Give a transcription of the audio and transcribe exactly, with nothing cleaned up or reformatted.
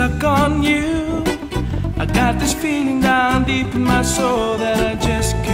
stuck on you. I got this feeling down deep in my soul that I just can't